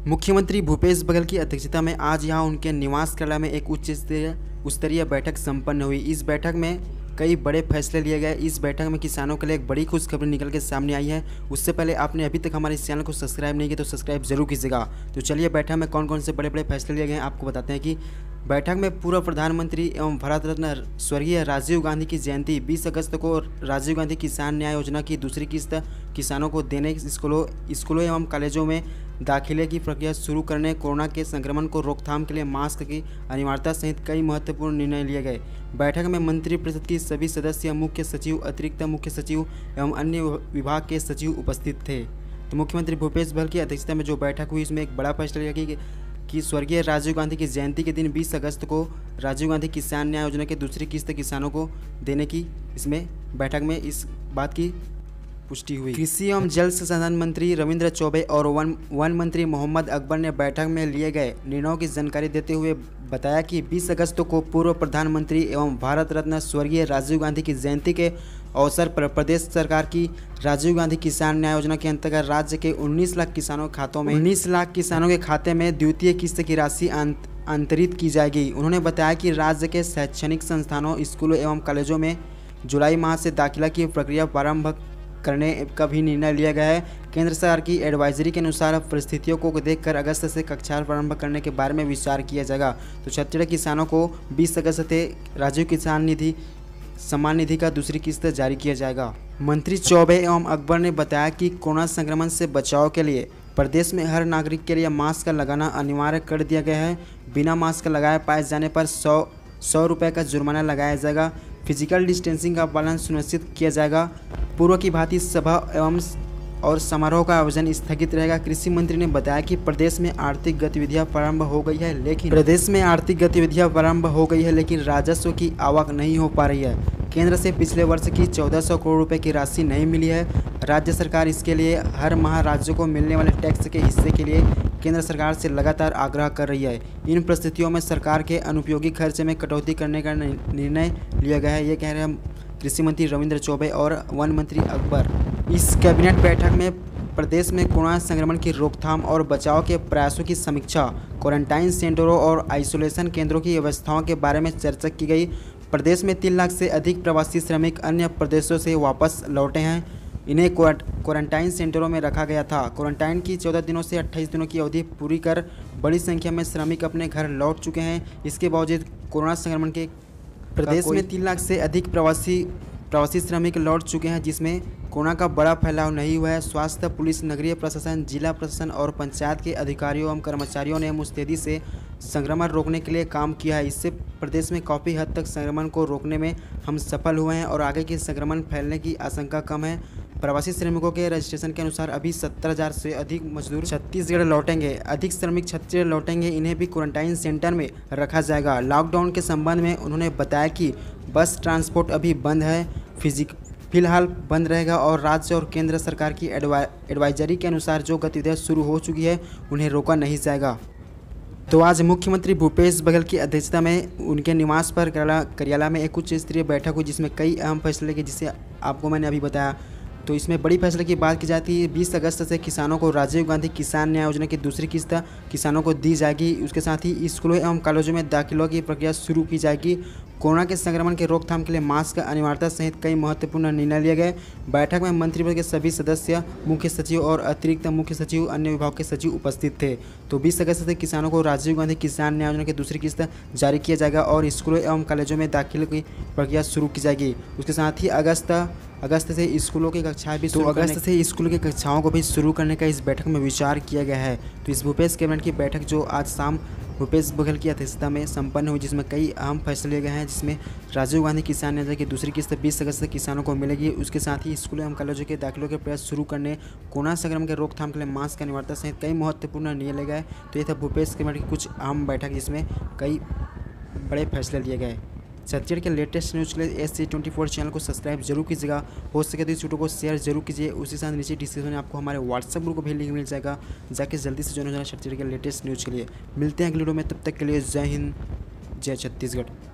मुख्यमंत्री भूपेश बघेल की अध्यक्षता में आज यहां उनके निवास कार्यालय में एक उच्च स्तरीय बैठक संपन्न हुई। इस बैठक में कई बड़े फैसले लिए गए। इस बैठक में किसानों के लिए एक बड़ी खुशखबरी निकल के सामने आई है। उससे पहले आपने अभी तक हमारे इस चैनल को सब्सक्राइब नहीं किया तो सब्सक्राइब जरूर कीजिएगा। तो चलिए बैठक में कौन कौन से बड़े बड़े फैसले लिए गए हैं आपको बताते हैं कि बैठक में पूर्व प्रधानमंत्री एवं भारत रत्न स्वर्गीय राजीव गांधी की जयंती 20 अगस्त को राजीव गांधी किसान न्याय योजना की दूसरी किस्त किसानों को देने, स्कूलों एवं कॉलेजों में दाखिले की प्रक्रिया शुरू करने, कोरोना के संक्रमण को रोकथाम के लिए मास्क की अनिवार्यता सहित कई महत्वपूर्ण निर्णय लिए गए। बैठक में मंत्रिपरिषद की सभी सदस्य, मुख्य सचिव, अतिरिक्त मुख्य सचिव एवं अन्य विभाग के सचिव उपस्थित थे। तो मुख्यमंत्री भूपेश बघेल की अध्यक्षता में जो बैठक हुई इसमें एक बड़ा फैसला लिया गया कि स्वर्गीय राजीव गांधी की जयंती के दिन 20 अगस्त को राजीव गांधी किसान न्याय योजना की दूसरी किस्त किसानों को देने की इसमें बैठक में इस बात की पुष्टि हुई। कृषि एवं जल संसाधन मंत्री रविंद्र चौबे और वन मंत्री मोहम्मद अकबर ने बैठक में लिए गए निर्णयों की जानकारी देते हुए बताया कि 20 अगस्त को पूर्व प्रधानमंत्री एवं भारत रत्न स्वर्गीय राजीव गांधी की जयंती के अवसर पर प्रदेश सरकार की राजीव गांधी किसान न्याय योजना के अंतर्गत राज्य के 19 लाख किसानों के खाते में द्वितीय किस्त की राशि अंतरित की जाएगी। उन्होंने बताया कि राज्य के शैक्षणिक संस्थानों, स्कूलों एवं कॉलेजों में जुलाई माह से दाखिला की प्रक्रिया प्रारंभ करने का भी निर्णय लिया गया है। केंद्र सरकार की एडवाइजरी के अनुसार परिस्थितियों को देखकर अगस्त से कक्षा प्रारंभ करने के बारे में विचार किया जाएगा। तो छत्तीसगढ़ किसानों को 20 अगस्त से राजीव किसान निधि सम्मान निधि का दूसरी किस्त जारी किया जाएगा। मंत्री चौबे एवं अकबर ने बताया कि कोरोना संक्रमण से बचाव के लिए प्रदेश में हर नागरिक के लिए मास्क लगाना अनिवार्य कर दिया गया है। बिना मास्क लगाए पाए जाने पर 100 रुपये का जुर्माना लगाया जाएगा। फिजिकल डिस्टेंसिंग का पालन सुनिश्चित किया जाएगा। पूर्व की भांति सभा एवं और समारोह का आयोजन स्थगित रहेगा। कृषि मंत्री ने बताया कि प्रदेश में आर्थिक गतिविधियां प्रारंभ हो गई है, लेकिन राजस्व की आवक नहीं हो पा रही है। केंद्र से पिछले वर्ष की 1400 करोड़ रुपए की राशि नहीं मिली है। राज्य सरकार इसके लिए हर माह राज्यों को मिलने वाले टैक्स के हिस्से के लिए केंद्र सरकार से लगातार आग्रह कर रही है। इन परिस्थितियों में सरकार के अनुपयोगी खर्च में कटौती करने का निर्णय लिया गया है। ये कह रहे हैं कृषि मंत्री रविंद्र चौबे और वन मंत्री अकबर। इस कैबिनेट बैठक में प्रदेश में कोरोना संक्रमण की रोकथाम और बचाव के प्रयासों की समीक्षा, क्वारंटाइन सेंटरों और आइसोलेशन केंद्रों की व्यवस्थाओं के बारे में चर्चा की गई। प्रदेश में 3 लाख से अधिक प्रवासी श्रमिक अन्य प्रदेशों से वापस लौटे हैं। इन्हें क्वारंटाइन सेंटरों में रखा गया था। क्वारंटाइन की 14 दिनों से 28 दिनों की अवधि पूरी कर बड़ी संख्या में श्रमिक अपने घर लौट चुके हैं। इसके बावजूद कोरोना संक्रमण के प्रदेश में 3 लाख से अधिक प्रवासी श्रमिक लौट चुके हैं, जिसमें कोरोना का बड़ा फैलाव नहीं हुआ है। स्वास्थ्य, पुलिस, नगरीय प्रशासन, जिला प्रशासन और पंचायत के अधिकारियों एवं कर्मचारियों ने मुस्तैदी से संक्रमण रोकने के लिए काम किया है। इससे प्रदेश में काफ़ी हद तक संक्रमण को रोकने में हम सफल हुए हैं और आगे के संक्रमण फैलने की आशंका कम है। प्रवासी श्रमिकों के रजिस्ट्रेशन के अनुसार अभी 70,000 से अधिक मजदूर छत्तीसगढ़ लौटेंगे। अधिक श्रमिक छत्तीसगढ़ लौटेंगे। इन्हें भी क्वारंटाइन सेंटर में रखा जाएगा। लॉकडाउन के संबंध में उन्होंने बताया कि बस ट्रांसपोर्ट अभी बंद है, फिलहाल बंद रहेगा और राज्य और केंद्र सरकार की एडवाइजरी के अनुसार जो गतिविधियाँ शुरू हो चुकी है उन्हें रोका नहीं जाएगा। तो आज मुख्यमंत्री भूपेश बघेल की अध्यक्षता में उनके निवास पर कार्यालय में एक उच्च स्तरीय बैठक हुई, जिसमें कई अहम फैसले के जिसे आपको मैंने अभी बताया। तो इसमें बड़ी फैसले की बात की जाती है। 20 अगस्त से किसानों को राजीव गांधी किसान न्याय योजना की दूसरी किस्त किसानों को दी जाएगी। उसके साथ ही स्कूलों एवं कॉलेजों में दाखिलों की प्रक्रिया शुरू की जाएगी। कोरोना के संक्रमण के रोकथाम के लिए मास्क अनिवार्यता सहित कई महत्वपूर्ण निर्णय लिए गए। बैठक में मंत्रिपरिषद के सभी सदस्य, मुख्य सचिव और अतिरिक्त मुख्य सचिव, अन्य विभाग के सचिव उपस्थित थे। तो 20 अगस्त से किसानों को राजीव गांधी किसान न्याय योजना की दूसरी किस्त जारी किया जाएगा और स्कूलों एवं कॉलेजों में दाखिले की प्रक्रिया शुरू की जाएगी। उसके साथ ही अगस्त से स्कूलों की कक्षाएं भी स्कूल की कक्षाओं को भी शुरू करने का इस बैठक में विचार किया गया है। तो इस भूपेश कैबिनेट की बैठक जो आज शाम भूपेश बघेल की अध्यक्षता में संपन्न हुई, जिसमें कई अहम फैसले लिए गए हैं, जिसमें राजीव गांधी किसान योजना की दूसरी किस्त 20 अगस्त से किसानों को मिलेगी। उसके साथ ही स्कूलों एवं कॉलेजों के दाखिलों के प्रयास शुरू करने, कोरोना संक्रमण के रोकथाम के लिए मास्क की अनिवार्यता सहित कई महत्वपूर्ण निर्णय लिए गए। तो ये था भूपेश कैबिनेट की कुछ अहम बैठक, जिसमें कई बड़े फैसले लिए गए। छत्तीसगढ़ के लेटेस्ट न्यूज़ के लिए SC24 चैनल को सब्सक्राइब जरूर कीजिएगा। हो सके तो इस वीडियो को शेयर जरूर कीजिए। उसी साथ नीचे डिस्क्रिप्शन में आपको हमारे व्हाट्सएप ग्रुप को भी लिंक मिल जाएगा, जाके जल्दी से ज्वाइन हो जाना छत्तीसगढ़ के लेटेस्ट न्यूज़ के लिए। मिलते हैं अगले वीडियो में, तब तक के लिए जय हिंद, जय छत्तीसगढ़।